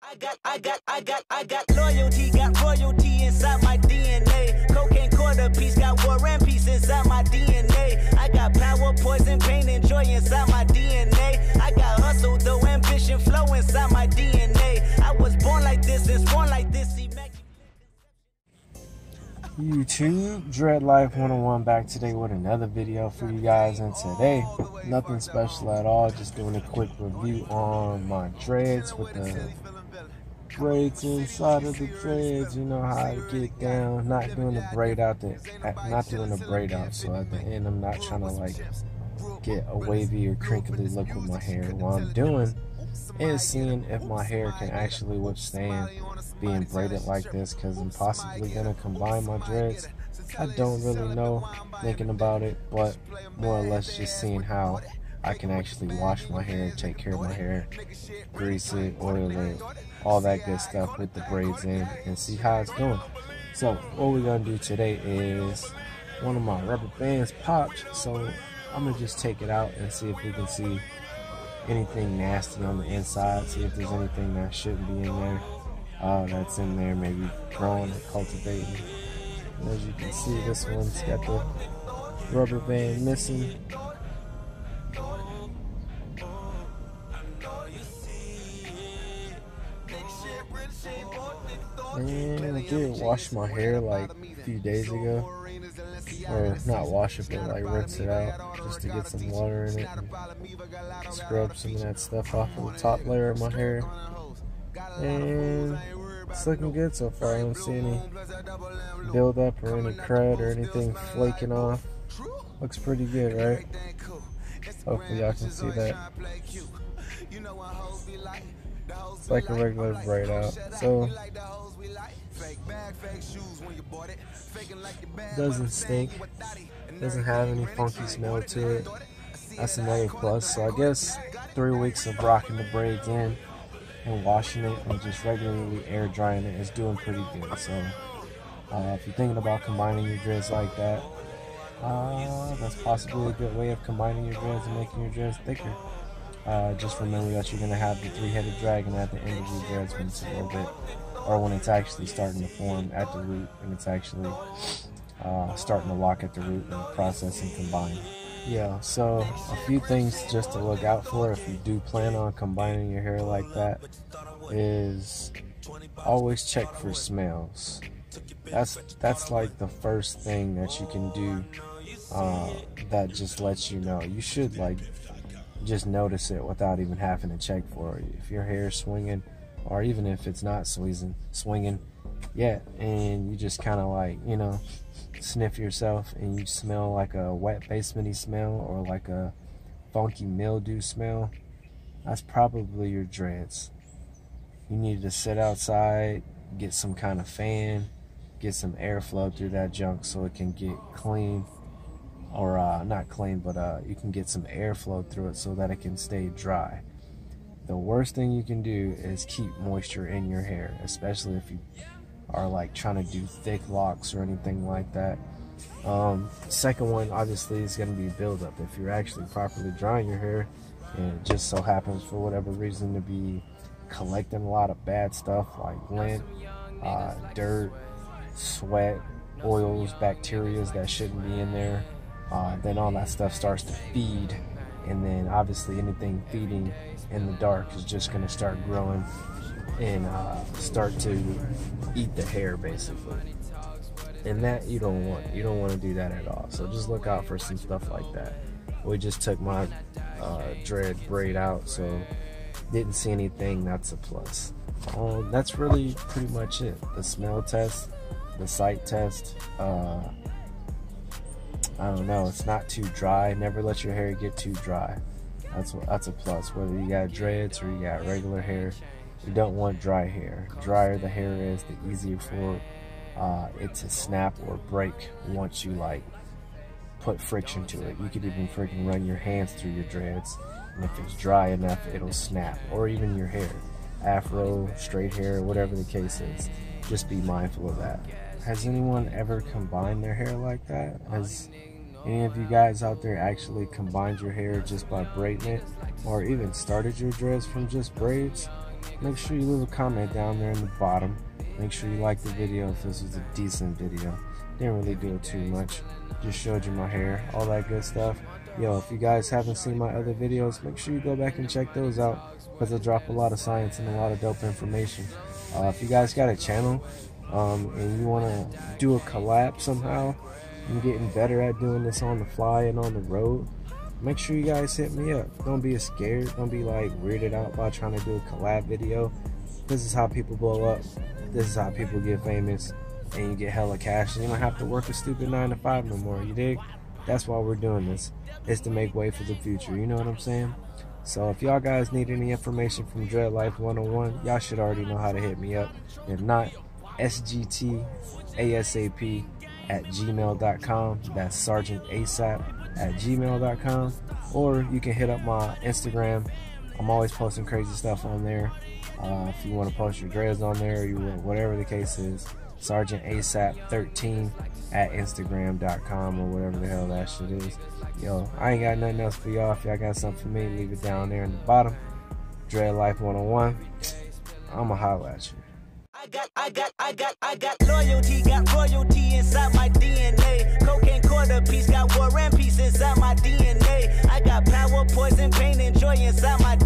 I got loyalty, got royalty inside my DNA. Cocaine quarter piece, got war and peace inside my DNA. I got power, poison, pain, and joy inside my DNA. I got hustle, though, ambition, flow inside my DNA. I was born like this and sworn like this. YouTube, Dread Life 101 back today with another video for you guys, and today nothing special at all, just doing a quick review on my dreads with the braids inside of the dreads. You know how I get down, not doing a braid out, so at the end I'm not trying to like get a wavy or crinkly look with my hair. What I'm doing is seeing if my hair can actually withstand being braided like this, because I'm possibly gonna combine my dreads. I don't really know, thinking about it, but more or less just seeing how I can actually wash my hair, take care of my hair, grease it, oil it, all that good stuff with the braids in, and see how it's going. So what we're gonna do today is, one of my rubber bands popped, so I'm gonna just take it out and see if we can see anything nasty on the inside, see if there's anything that shouldn't be in there, that's in there, maybe growing or cultivating. And as you can see, this one's got the rubber band missing. And I did wash my hair like a few days ago, or not wash it, but like rinse it out just to get some water in it and scrub some of that stuff off of the top layer of my hair. And it's looking good so far. I don't see any buildup or any crud or anything flaking off. Looks pretty good, right? Hopefully y'all can see that. It's like a regular braid out. So doesn't stink, doesn't have any funky smell to it. That's another plus. So I guess 3 weeks of rocking the braids in and washing it and just regularly air drying it is doing pretty good. So if you're thinking about combining your dreads like that, that's possibly a good way of combining your dreads and making your dreads thicker. Just remember that you're going to have the three-headed dragon at the end of your dreads when it's a little bit, or when it's actually starting to form at the root, and it's actually starting to lock at the root and process and combine. Yeah, so a few things just to look out for if you do plan on combining your hair like that is always check for smells. That's like the first thing that you can do that just lets you know. You should like just notice it without even having to check for it. If your hair is swinging, or even if it's not swinging yet, and you just kind of like, you know, sniff yourself and you smell like a wet basementy smell or like a funky mildew smell, that's probably your dreads. You need to sit outside, get some kind of fan, get some airflow through that junk so it can get clean, or not clean, but you can get some airflow through it so that it can stay dry. The worst thing you can do is keep moisture in your hair, especially if you are like trying to do thick locks or anything like that. Second one obviously is going to be buildup. If you're actually properly drying your hair and it just so happens for whatever reason to be collecting a lot of bad stuff like lint, dirt, sweat, oils, bacteria that shouldn't be in there, then all that stuff starts to feed, and then obviously anything feeding in the dark is just going to start growing and start to eat the hair basically, and that you don't want to do that at all. So just look out for some stuff like that. We just took my dread braid out, so didn't see anything. That's a plus. That's really pretty much it. The smell test, the sight test, I don't know, it's not too dry. Never let your hair get too dry. That's a plus. Whether you got dreads or you got regular hair, you don't want dry hair. The drier the hair is, the easier for it to snap or break once you like put friction to it. You could even freaking run your hands through your dreads, and if it's dry enough, it'll snap. Or even your hair, afro, straight hair, whatever the case is. Just be mindful of that. Has anyone ever combined their hair like that? Has any of you guys out there actually combined your hair just by braiding it, or even started your dreads from just braids? make sure you leave a comment down there in the bottom. Make sure you like the video if this was a decent video. Didn't really do it too much. Just showed you my hair, all that good stuff. Yo, if you guys haven't seen my other videos, make sure you go back and check those out, because I drop a lot of science and a lot of dope information. If you guys got a channel and you want to do a collab somehow, I'm getting better at doing this on the fly and on the road, make sure you guys hit me up. Don't be scared. Don't be like weirded out by trying to do a collab video. This is how people blow up. This is how people get famous and you get hella cash and you don't have to work a stupid 9 to 5 no more, you dig? That's why we're doing this. It's to make way for the future, you know what I'm saying? So if y'all guys need any information from Dread Life 101, y'all should already know how to hit me up. If not, sgtasap@gmail.com. That's Sergeant ASAP @gmail.com. Or you can hit up my Instagram. I'm always posting crazy stuff on there. If you want to post your dreads on there, or you want, whatever the case is, Sergeant ASAP 13 @instagram.com or whatever the hell that shit is. Yo, I ain't got nothing else for y'all. If y'all got something for me, leave it down there in the bottom. Dread Life 101. I'ma holla at you. I got loyalty, got royalty inside my DNA. Cocaine quarter piece, got war and peace inside my DNA. I got power, poison, pain, and joy inside my DNA.